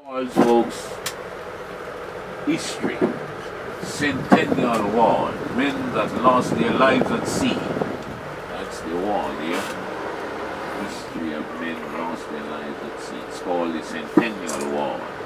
Walls, folks, history, Centennial Wall, men that lost their lives at sea. That's the wall here. History of men lost their lives at sea. It's called the Centennial Wall.